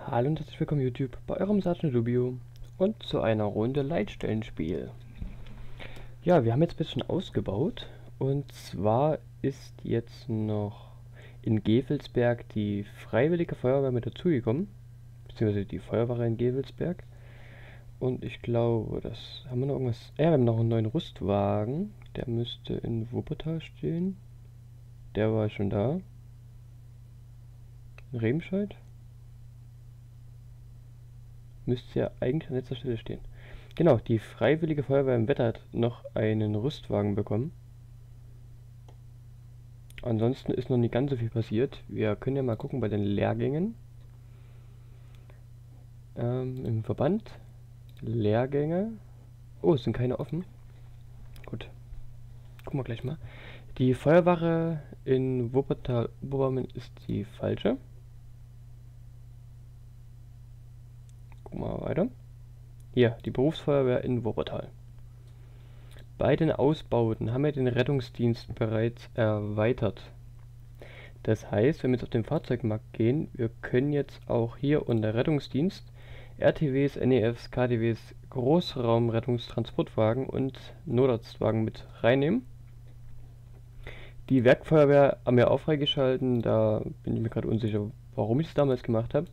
Hallo und herzlich willkommen YouTube bei eurem Sergeant Rubio und zu einer Runde Leitstellenspiel. Ja, wir haben jetzt ein bisschen ausgebaut und zwar ist jetzt noch in Gevelsberg die Freiwillige Feuerwehr mit dazugekommen, beziehungsweise die Feuerwache in Gevelsberg. Und ich glaube, das haben wir noch irgendwas. Ja, wir haben noch einen neuen Rüstwagen, der müsste in Wuppertal stehen. Der war schon da. In Remscheid. Müsste ja eigentlich an letzter Stelle stehen. Genau, die Freiwillige Feuerwehr im Wetter hat noch einen Rüstwagen bekommen. Ansonsten ist noch nicht ganz so viel passiert. Wir können ja mal gucken bei den Lehrgängen. Im Verband. Lehrgänge. Oh, es sind keine offen. Gut. Gucken wir gleich mal. Die Feuerwache in Wuppertal-Oberbarmen ist die falsche. Gucken wir mal weiter. Hier, die Berufsfeuerwehr in Wuppertal. Bei den Ausbauten haben wir den Rettungsdienst bereits erweitert. Das heißt, wenn wir jetzt auf den Fahrzeugmarkt gehen, wir können jetzt auch hier unter Rettungsdienst RTWs, NEFs, KTWs, Großraumrettungstransportwagen und Notarztwagen mit reinnehmen. Die Werkfeuerwehr haben wir auch freigeschalten, da bin ich mir gerade unsicher, warum ich es damals gemacht habe.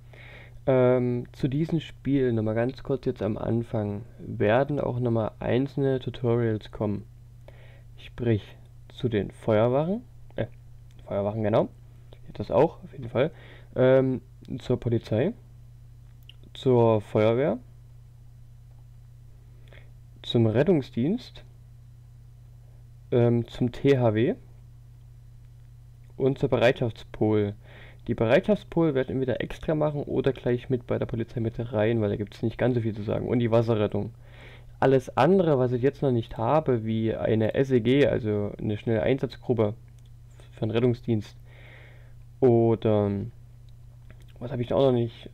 Zu diesem Spiel, nochmal ganz kurz jetzt am Anfang, werden auch nochmal einzelne Tutorials kommen. Sprich, zu den Feuerwachen genau, das auch, auf jeden Fall, zur Polizei, zur Feuerwehr, zum Rettungsdienst, zum THW und zur Bereitschaftspol. Die Bereitschaftspol werden entweder extra machen oder gleich mit bei der Polizei mit rein, weil da gibt es nicht ganz so viel zu sagen. Und die Wasserrettung. Alles andere, was ich jetzt noch nicht habe, wie eine SEG, also eine schnelle Einsatzgruppe für den Rettungsdienst, oder was habe ich auch noch nicht?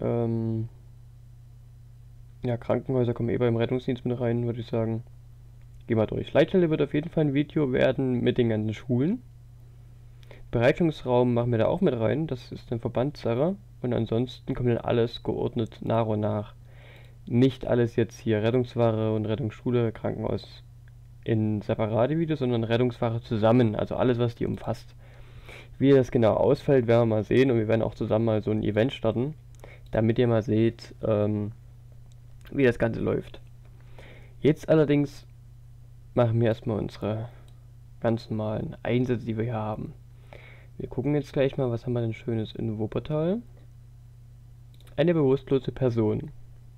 Ja, Krankenhäuser kommen eh beim Rettungsdienst mit rein, würde ich sagen. Gehen wir durch. Leitstelle wird auf jeden Fall ein Video werden mit den ganzen Schulen. Bereitungsraum machen wir da auch mit rein, das ist eine Verbandssache. Und ansonsten kommt dann alles geordnet nach und nach. Nicht alles jetzt hier Rettungswache und Rettungsschule, Krankenhaus in separate Videos, sondern Rettungswache zusammen, also alles, was die umfasst. Wie das genau ausfällt, werden wir mal sehen und wir werden auch zusammen mal so ein Event starten, damit ihr mal seht, wie das Ganze läuft. Jetzt allerdings machen wir erstmal unsere ganz normalen Einsätze, die wir hier haben. Wir gucken jetzt gleich mal, was haben wir denn Schönes in Wuppertal. Eine bewusstlose Person.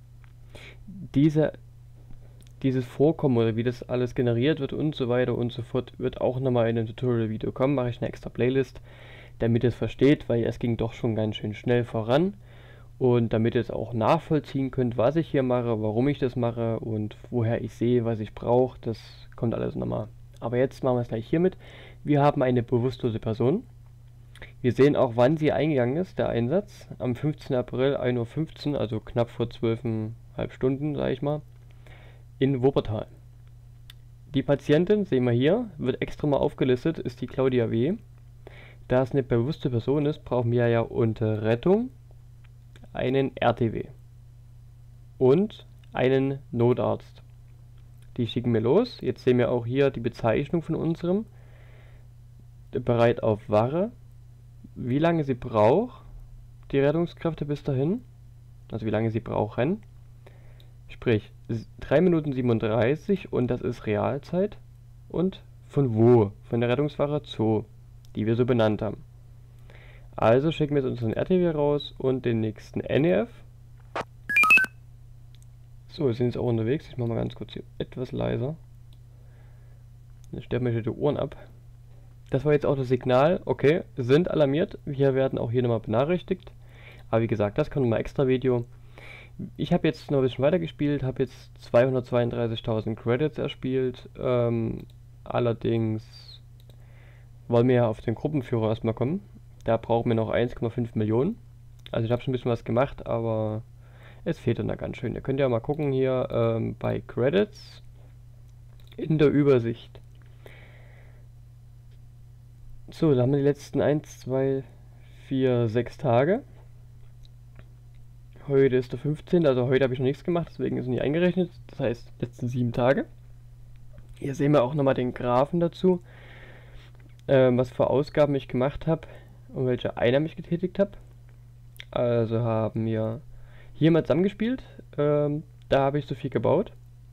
Dieses Vorkommen oder wie das alles generiert wird und so weiter und so fort, wird auch nochmal in einem Tutorial-Video kommen. Mache ich eine extra Playlist, damit ihr es versteht, weil es ging doch schon ganz schön schnell voran. Und damit ihr es auch nachvollziehen könnt, was ich hier mache, warum ich das mache und woher ich sehe, was ich brauche, das kommt alles nochmal. Aber jetzt machen wir es gleich hiermit. Wir haben eine bewusstlose Person. Wir sehen auch, wann sie eingegangen ist, der Einsatz. Am 15. April 1:15 Uhr, also knapp vor 12,5 Stunden, sage ich mal, in Wuppertal. Die Patientin, sehen wir hier, wird extra mal aufgelistet, ist die Claudia W. Da es eine bewusste Person ist, brauchen wir ja unter Rettung einen RTW und einen Notarzt. Die schicken wir los. Jetzt sehen wir auch hier die Bezeichnung von unserem. Bereit auf Wache. Wie lange sie braucht, die Rettungskräfte bis dahin. Also wie lange sie brauchen. Sprich 3 Minuten 37 und das ist Realzeit. Und von wo? Von der Rettungswache Zoo, die wir so benannt haben. Also schicken wir jetzt unseren RTW raus und den nächsten NEF. So, wir sind jetzt auch unterwegs. Ich mache mal ganz kurz hier etwas leiser. Dann sterben mir die Ohren ab. Das war jetzt auch das Signal. Okay, sind alarmiert. Wir werden auch hier nochmal benachrichtigt. Aber wie gesagt, das kommt mal extra Video. Ich habe jetzt noch ein bisschen weiter gespielt, habe jetzt 232.000 Credits erspielt. Allerdings wollen wir ja auf den Gruppenführer erstmal kommen. Da brauchen wir noch 1,5 Millionen. Also ich habe schon ein bisschen was gemacht, aber es fehlt dann da ganz schön. Ihr könnt ja mal gucken hier bei Credits in der Übersicht. So, da haben wir die letzten 1, 2, 4, 6 Tage. Heute ist der 15., also heute habe ich noch nichts gemacht, deswegen ist nicht eingerechnet. Das heißt, letzten 7 Tage. Hier sehen wir auch nochmal den Graphen dazu, was für Ausgaben ich gemacht habe und welche Einnahmen ich getätigt habe. Also haben wir hier mal zusammengespielt. Da habe ich so viel gebaut.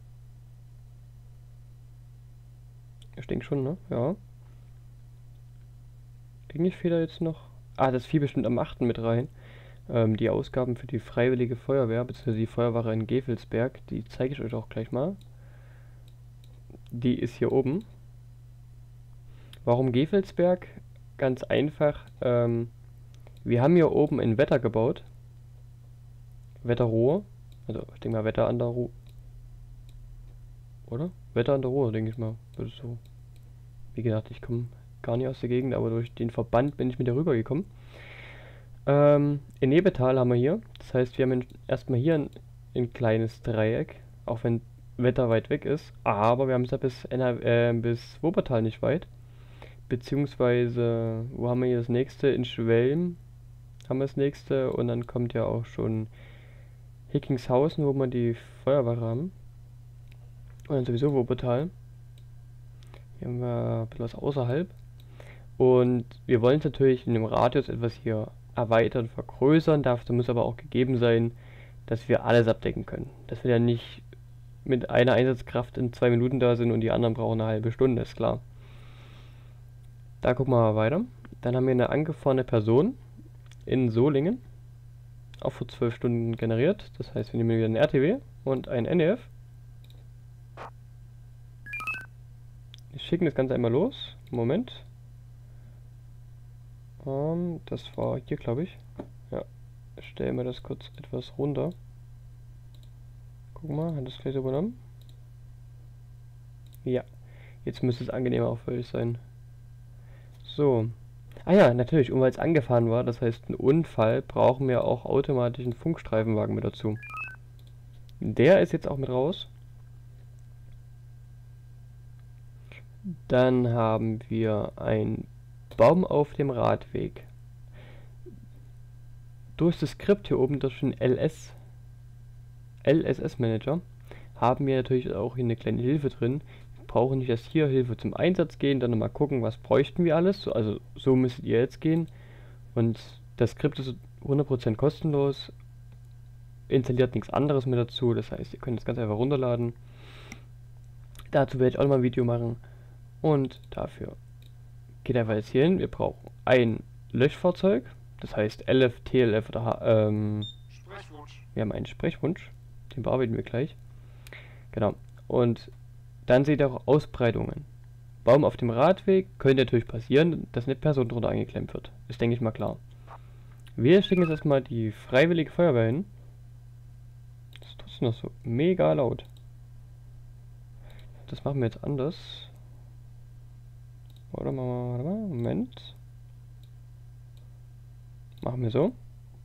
Ich denke schon, ne? Ja. Eigentlich fehlt da jetzt noch... Ah, das fiel bestimmt am 8. mit rein. Die Ausgaben für die Freiwillige Feuerwehr, beziehungsweise die Feuerwache in Gevelsberg, die zeige ich euch auch gleich mal. Die ist hier oben. Warum Gevelsberg? Ganz einfach. Wir haben hier oben ein Wetter gebaut. Wetterrohr. Also ich denke mal Wetter an der Ruhr. Oder? Wetter an der Ruhr, denke ich mal. Würde so. Wie gesagt, ich komme gar nicht aus der Gegend, aber durch den Verband bin ich mit rüber gekommen. In Nebetal haben wir hier. Das heißt, wir haben erstmal hier ein kleines Dreieck, auch wenn Wetter weit weg ist. Aber wir haben es ja bis Wuppertal nicht weit. Beziehungsweise, wo haben wir hier das nächste? In Schwelm haben wir das nächste. Und dann kommt ja auch schon Hickingshausen, wo wir die Feuerwache haben. Und dann sowieso Wuppertal. Hier haben wir ein bisschen was außerhalb. Und wir wollen es natürlich in dem Radius etwas hier erweitern, vergrößern. Dafür muss aber auch gegeben sein, dass wir alles abdecken können. Dass wir ja nicht mit einer Einsatzkraft in 2 Minuten da sind und die anderen brauchen eine halbe Stunde, ist klar. Da gucken wir mal weiter. Dann haben wir eine angefahrene Person in Solingen. Auch vor 12 Stunden generiert. Das heißt, wir nehmen wieder einen RTW und ein NEF. Wir schicken das Ganze einmal los. Moment. Das war hier, glaube ich. Ja. Stellen wir das kurz etwas runter. Guck mal, hat das gleich übernommen? Ja. Jetzt müsste es angenehmer auch für euch sein. So. Ah ja, natürlich, weil es angefahren war, das heißt ein Unfall, brauchen wir auch automatisch einen Funkstreifenwagen mit dazu. Der ist jetzt auch mit raus. Dann haben wir einen Baum auf dem Radweg. Durch das Skript hier oben, durch den LSS Manager, haben wir natürlich auch hier eine kleine Hilfe drin. Wir brauchen nicht erst hier Hilfe zum Einsatz gehen, dann nochmal gucken, was bräuchten wir alles. Also so müsstet ihr jetzt gehen. Und das Skript ist 100% kostenlos. Installiert nichts anderes mit dazu. Das heißt, ihr könnt es ganz einfach runterladen. Dazu werde ich auch nochmal ein Video machen. Und dafür geht einfach jetzt hier hin. Wir brauchen ein Löschfahrzeug. Das heißt LF, TLF oder Sprechwunsch. Wir haben einen Sprechwunsch. Den bearbeiten wir gleich. Genau. Und dann seht ihr auch Ausbreitungen. Baum auf dem Radweg könnte natürlich passieren, dass eine Person drunter eingeklemmt wird. Ist, denke ich mal, klar. Wir schicken jetzt erstmal die Freiwillige Feuerwehr hin. Das ist trotzdem noch so mega laut. Das machen wir jetzt anders. Warte mal, Moment. Machen wir so.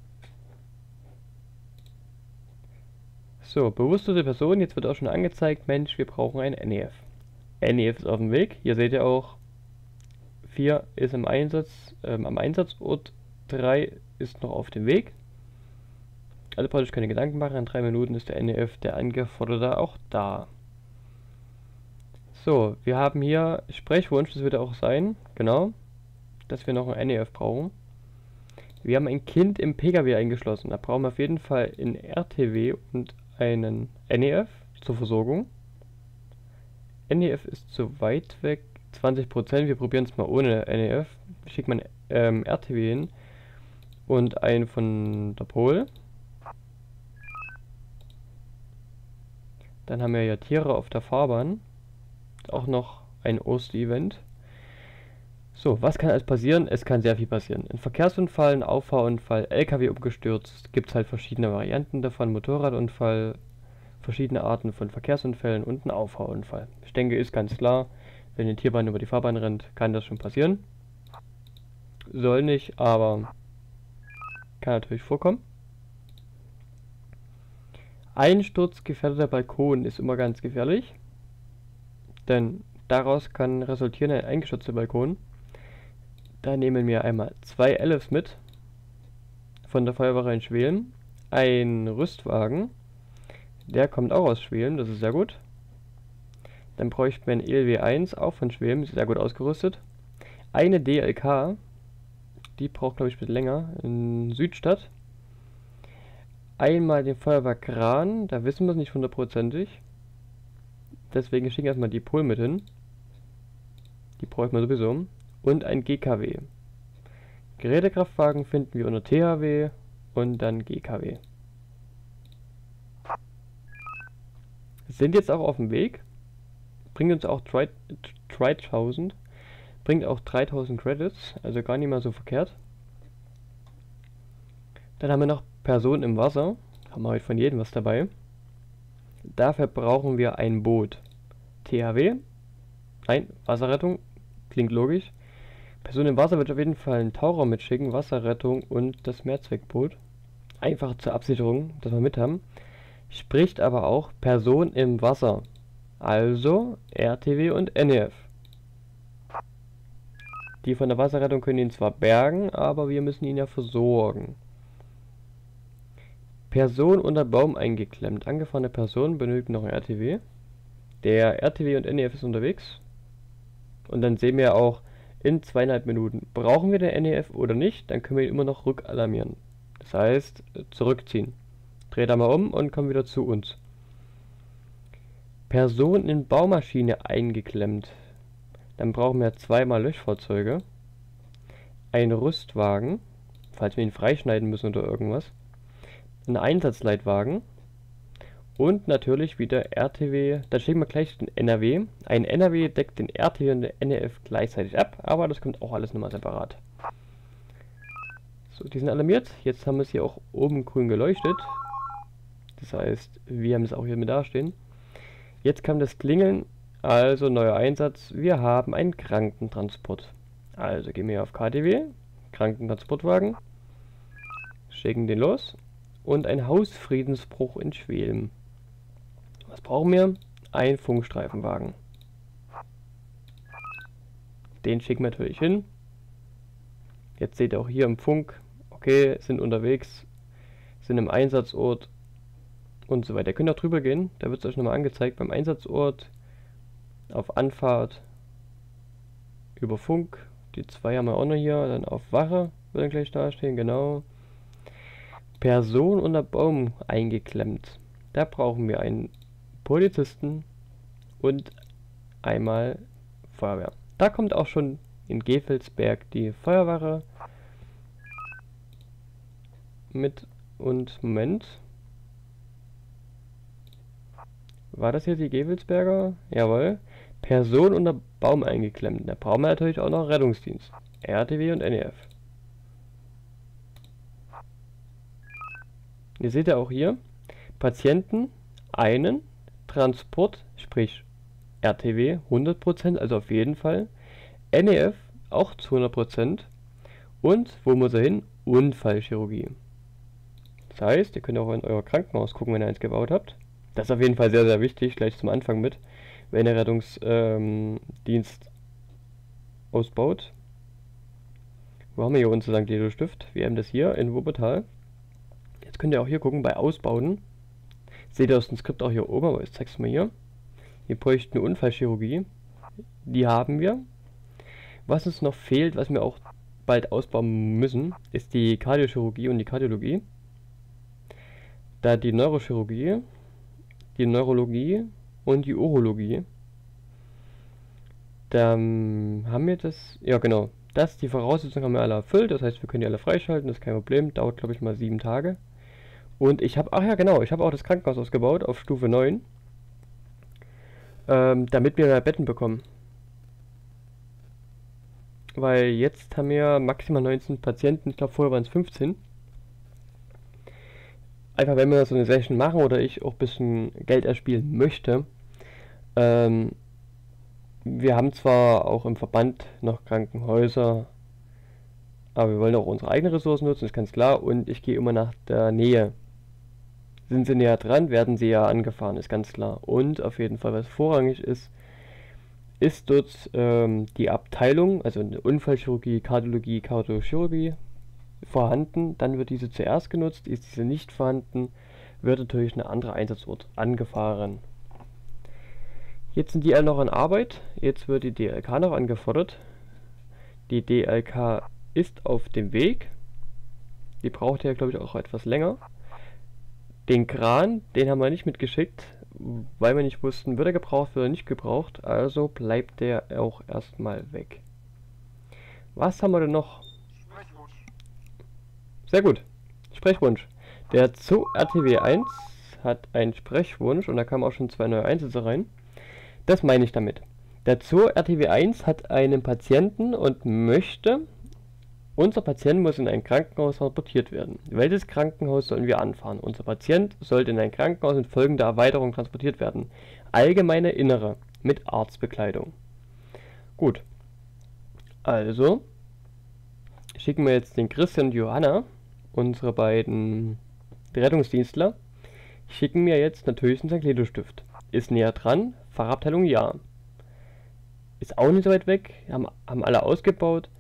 So, bewusste Person, jetzt wird auch schon angezeigt, Mensch, wir brauchen ein NEF. NEF ist auf dem Weg, hier seht ihr auch, 4 ist im Einsatz, am Einsatzort, 3 ist noch auf dem Weg. Also brauche ich keine Gedanken machen, in 3 Minuten ist der NEF, der Angeforderte, auch da. So, wir haben hier Sprechwunsch, das wird auch sein, genau, dass wir noch ein NEF brauchen. Wir haben ein Kind im PKW eingeschlossen, da brauchen wir auf jeden Fall ein RTW und einen NEF zur Versorgung. NEF ist zu weit weg, 20%, wir probieren es mal ohne NEF. Ich schicke mal ein RTW hin und einen von der Pol. Dann haben wir ja Tiere auf der Fahrbahn. Auch noch ein Ost-Event. So, was kann alles passieren? Es kann sehr viel passieren. Ein Verkehrsunfall, ein Auffahrunfall, LKW umgestürzt, gibt es halt verschiedene Varianten davon, Motorradunfall, verschiedene Arten von Verkehrsunfällen und ein Auffahrunfall. Ich denke, ist ganz klar, wenn eine Tierbahn über die Fahrbahn rennt, kann das schon passieren. Soll nicht, aber kann natürlich vorkommen. Einsturzgefährdeter Balkon ist immer ganz gefährlich, denn daraus kann resultieren ein eingestürzter Balkon. Da nehmen wir einmal 2 LFs mit von der Feuerwache in Schwelm, ein Rüstwagen. Der kommt auch aus Schwelm, das ist sehr gut. Dann bräuchten wir ein ELW1, auch von Schwelm, sehr gut ausgerüstet. Eine DLK, die braucht glaube ich ein bisschen länger, in Südstadt. Einmal den Feuerwehr Kran, da wissen wir es nicht hundertprozentig. Deswegen schicken wir erstmal die Pol mit hin. Die bräuchten wir sowieso. Und ein GKW. Gerätekraftwagen finden wir unter THW und dann GKW. Sind jetzt auch auf dem Weg. Bringt uns auch 3000. Bringt auch 3000 Credits, also gar nicht mal so verkehrt. Dann haben wir noch Personen im Wasser. Haben wir heute von jedem was dabei. Dafür brauchen wir ein Boot. THW. Nein, Wasserrettung. Klingt logisch. Person im Wasser wird auf jeden Fall einen Taucher mitschicken, Wasserrettung und das Mehrzweckboot. Einfach zur Absicherung, dass wir mit haben. Spricht aber auch Person im Wasser. Also RTW und NEF. Die von der Wasserrettung können ihn zwar bergen, aber wir müssen ihn ja versorgen. Person unter Baum eingeklemmt. Angefahrene Person benötigt noch ein RTW. Der RTW und NEF ist unterwegs. Und dann sehen wir auch in 2,5 Minuten, brauchen wir den NEF oder nicht, dann können wir ihn immer noch rückalarmieren. Das heißt, zurückziehen. Dreht er mal um und kommt wieder zu uns. Person in Baumaschine eingeklemmt. Dann brauchen wir zweimal Löschfahrzeuge. Ein Rüstwagen, falls wir ihn freischneiden müssen oder irgendwas. Ein Einsatzleitwagen. Und natürlich wieder RTW. Dann schicken wir gleich den NRW. Ein NRW deckt den RTW und den NEF gleichzeitig ab, aber das kommt auch alles nochmal separat. So, die sind alarmiert. Jetzt haben wir es hier auch oben grün geleuchtet. Das heißt, wir haben es auch hier mit dastehen. Jetzt kam das Klingeln, also neuer Einsatz. Wir haben einen Krankentransport. Also gehen wir hier auf KTW, Krankentransportwagen, schicken den los. Und ein Hausfriedensbruch in Schwelm. Was brauchen wir? Ein Funkstreifenwagen. Den schicken wir natürlich hin. Jetzt seht ihr auch hier im Funk, okay, sind unterwegs, sind im Einsatzort und so weiter. Ihr könnt auch drüber gehen, da wird es euch nochmal angezeigt, beim Einsatzort, auf Anfahrt, über Funk, die zwei haben wir auch noch hier, dann auf Wache, wird dann gleich dastehen, genau. Person unter Baum eingeklemmt. Da brauchen wir einen Polizisten und einmal Feuerwehr. Da kommt auch schon in Gevelsberg die Feuerwache mit und Moment. War das hier die Gevelsberger? Jawohl. Person unter Baum eingeklemmt. Da brauchen wir natürlich auch noch Rettungsdienst. RTW und NEF. Ihr seht ja auch hier, Patienten einen, Transport, sprich RTW 100%, also auf jeden Fall, NEF auch zu 100% und wo muss er hin? Unfallchirurgie. Das heißt, ihr könnt auch in euer Krankenhaus gucken, wenn ihr eins gebaut habt. Das ist auf jeden Fall sehr, sehr wichtig, gleich zum Anfang mit, wenn ihr Rettungsdienst ausbaut. Wo haben wir hier unseren St. Guido Stift? Wir haben das hier in Wuppertal. Jetzt könnt ihr auch hier gucken bei Ausbauen. Seht ihr aus dem Skript auch hier oben, aber ich zeig's mal hier. Wir bräuchten eine Unfallchirurgie. Die haben wir. Was uns noch fehlt, was wir auch bald ausbauen müssen, ist die Kardiochirurgie und die Kardiologie. Da die Neurochirurgie, die Neurologie und die Urologie. Dann haben wir das, ja genau, die Voraussetzungen haben wir alle erfüllt, das heißt wir können die alle freischalten, das ist kein Problem, dauert glaube ich mal 7 Tage. Und ich habe, ach ja genau, ich habe auch das Krankenhaus ausgebaut auf Stufe 9, damit wir mehr Betten bekommen. Weil jetzt haben wir maximal 19 Patienten, ich glaube vorher waren es 15. Einfach wenn wir so eine Session machen oder ich auch ein bisschen Geld erspielen möchte. Wir haben zwar auch im Verband noch Krankenhäuser, aber wir wollen auch unsere eigenen Ressourcen nutzen, ist ganz klar. Und ich gehe immer nach der Nähe. Sind sie näher dran, werden sie ja angefahren, ist ganz klar. Und auf jeden Fall, was vorrangig ist, ist dort die Abteilung, also eine Unfallchirurgie, Kardiologie, Kardiochirurgie, vorhanden, dann wird diese zuerst genutzt. Ist diese nicht vorhanden, wird natürlich ein anderer Einsatzort angefahren. Jetzt sind die alle noch in Arbeit. Jetzt wird die DLK noch angefordert. Die DLK ist auf dem Weg. Die braucht ja, glaube ich, auch etwas länger. Den Kran, den haben wir nicht mitgeschickt, weil wir nicht wussten, wird er gebraucht, wird er nicht gebraucht. Also bleibt der auch erstmal weg. Was haben wir denn noch? Sprechwunsch. Sehr gut. Sprechwunsch. Der Zoo RTW 1 hat einen Sprechwunsch und da kamen auch schon 2 neue Einsätze rein. Das meine ich damit. Der Zoo RTW 1 hat einen Patienten und möchte, unser Patient muss in ein Krankenhaus transportiert werden. Welches Krankenhaus sollen wir anfahren? Unser Patient sollte in ein Krankenhaus mit folgender Erweiterung transportiert werden. Allgemeine Innere mit Arztbekleidung. Gut. Also schicken wir jetzt den Christian und Johanna, unsere beiden Rettungsdienstler, schicken mir jetzt natürlich einen St. Ledo-Stift. Ist näher dran, Fachabteilung ja. Ist auch nicht so weit weg, haben alle ausgebaut.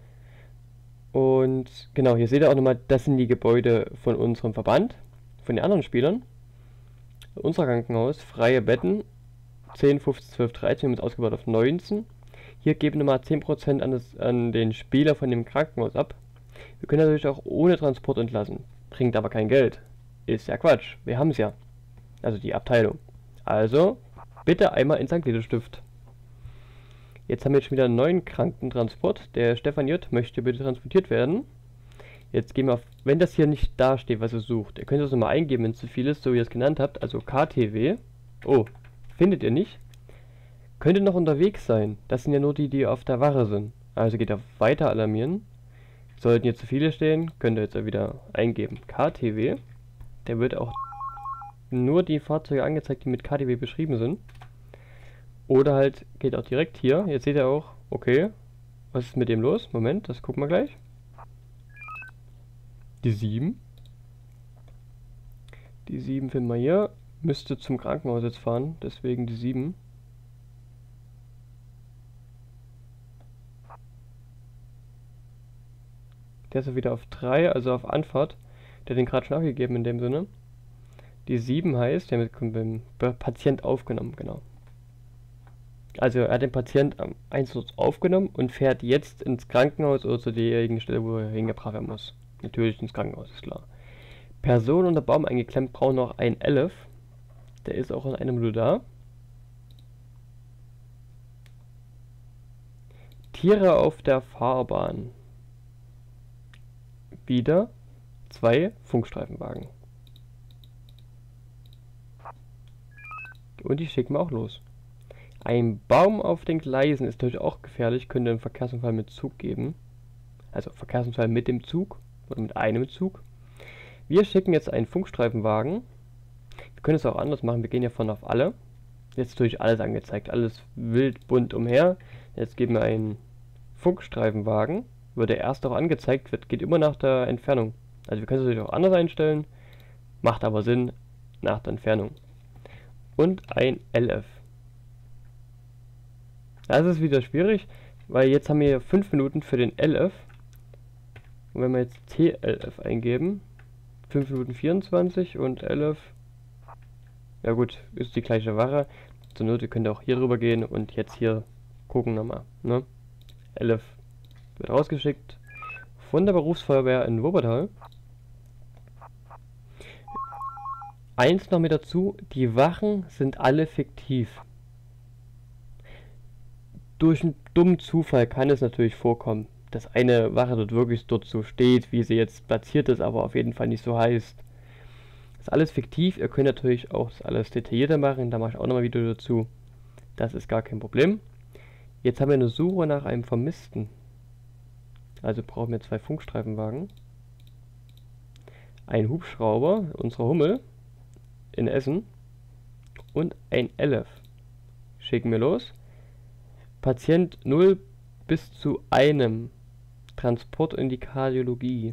Und genau, hier seht ihr auch nochmal, das sind die Gebäude von unserem Verband, von den anderen Spielern. Unser Krankenhaus, freie Betten, 10, 15, 12, 13, wir haben es ausgebaut auf 19. Hier geben wir mal 10% an den Spieler von dem Krankenhaus ab. Wir können natürlich auch ohne Transport entlassen, bringt aber kein Geld. Ist ja Quatsch, wir haben es ja. Also die Abteilung. Also, bitte einmal in St. Ledo-Stift. Jetzt haben wir schon wieder einen neuen Krankentransport. Der Stefan J. möchte bitte transportiert werden. Jetzt gehen wir auf, wenn das hier nicht dasteht, was ihr sucht. Ihr könnt das nochmal eingeben, wenn es zu viel ist, so wie ihr es genannt habt. Also KTW. Oh, findet ihr nicht? Könnte noch unterwegs sein. Das sind ja nur die, die auf der Wache sind. Also geht auf Weiter alarmieren. Sollten hier zu viele stehen, könnt ihr jetzt wieder eingeben. KTW. Der wird auch nur die Fahrzeuge angezeigt, die mit KTW beschrieben sind. Oder halt geht auch direkt hier. Jetzt seht ihr auch, okay, was ist mit dem los? Moment, das gucken wir gleich. Die 7. Die 7 finden wir hier. Müsste zum Krankenhaus jetzt fahren, deswegen die 7. Der ist ja wieder auf 3, also auf Anfahrt. Der hat den gerade schon abgegeben in dem Sinne. Die 7 heißt, der wird beim Patient aufgenommen, genau. Also er hat den Patient am Einsatz aufgenommen und fährt jetzt ins Krankenhaus oder zu derjenigen Stelle, wo er hingebracht werden muss. Natürlich ins Krankenhaus, ist klar. Person unter Baum eingeklemmt braucht noch ein 11. Der ist auch in einer Minute da. Tiere auf der Fahrbahn. Wieder 2 Funkstreifenwagen. Und die schicken wir auch los. Ein Baum auf den Gleisen ist natürlich auch gefährlich, könnte einen Verkehrsunfall mit Zug geben. Also Verkehrsunfall mit dem Zug oder mit einem Zug. Wir schicken jetzt einen Funkstreifenwagen. Wir können es auch anders machen, wir gehen ja von auf alle. Jetzt ist natürlich alles angezeigt, alles wild bunt umher. Jetzt geben wir einen Funkstreifenwagen. Wird der erst auch angezeigt, geht immer nach der Entfernung. Also wir können es natürlich auch anders einstellen, macht aber Sinn nach der Entfernung. Und ein LF. Das ist wieder schwierig, weil jetzt haben wir 5 Minuten für den LF. Und wenn wir jetzt TLF eingeben, 5 Minuten 24 und LF, ja gut, ist die gleiche Ware. Zur Not, ihr könnt auch hier drüber gehen und jetzt hier gucken nochmal. Ne? LF wird rausgeschickt von der Berufsfeuerwehr in Wuppertal. Eins noch mit dazu, die Wachen sind alle fiktiv. Durch einen dummen Zufall kann es natürlich vorkommen, dass eine Wache dort so steht, wie sie jetzt platziert ist, aber auf jeden Fall nicht so heißt. Das ist alles fiktiv, ihr könnt natürlich auch das alles detaillierter machen, da mache ich auch nochmal ein Video dazu. Das ist gar kein Problem. Jetzt haben wir eine Suche nach einem Vermissten. Also brauchen wir 2 Funkstreifenwagen. Ein Hubschrauber, unsere Hummel, in Essen. Und ein LF. Schicken wir los. Patient 0 bis zu 1. Transport in die Kardiologie.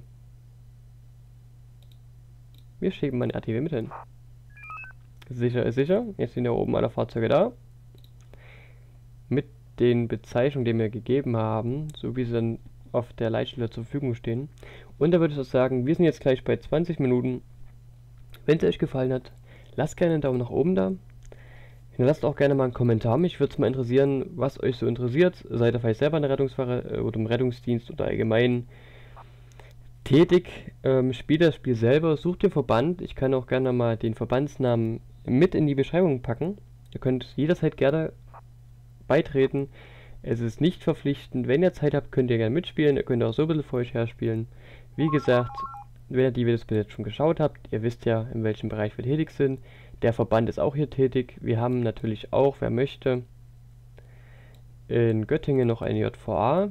Wir schicken mal ein RTW mit hin. Sicher ist sicher. Jetzt sind ja oben alle Fahrzeuge da. Mit den Bezeichnungen, die wir gegeben haben, so wie sie dann auf der Leitstelle zur Verfügung stehen. Und da würde ich auch sagen, wir sind jetzt gleich bei 20 Minuten. Wenn es euch gefallen hat, lasst gerne einen Daumen nach oben da. Hinterlasst auch gerne mal einen Kommentar. Mich würde es mal interessieren, was euch so interessiert. Seid ihr vielleicht selber in der Rettungswache oder im Rettungsdienst oder allgemein tätig? Spielt das Spiel selber, sucht den Verband. Ich kann auch gerne mal den Verbandsnamen mit in die Beschreibung packen. Ihr könnt jederzeit gerne beitreten. Es ist nicht verpflichtend. Wenn ihr Zeit habt, könnt ihr gerne mitspielen. Ihr könnt auch so ein bisschen vor euch her spielen. Wie gesagt, wenn ihr die Videos bis jetzt schon geschaut habt, ihr wisst ja, in welchem Bereich wir tätig sind. Der Verband ist auch hier tätig. Wir haben natürlich auch, wer möchte, in Göttingen noch eine JVA.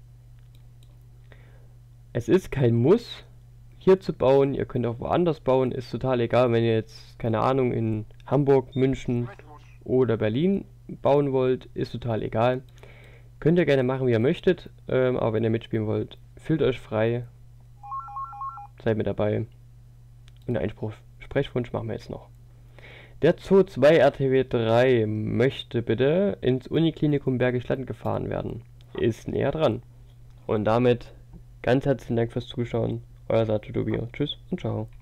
Es ist kein Muss, hier zu bauen. Ihr könnt auch woanders bauen. Ist total egal, wenn ihr jetzt, keine Ahnung, in Hamburg, München oder Berlin bauen wollt. Ist total egal. Könnt ihr gerne machen, wie ihr möchtet. Aber wenn ihr mitspielen wollt, fühlt euch frei. Seid mit dabei. Und einen Sprechwunsch machen wir jetzt noch. Der Zoo 2 RTW 3 möchte bitte ins Uniklinikum Bergisch Gladden gefahren werden. Ist näher dran. Und damit ganz herzlichen Dank fürs Zuschauen. Euer Satudubio. Tschüss und ciao.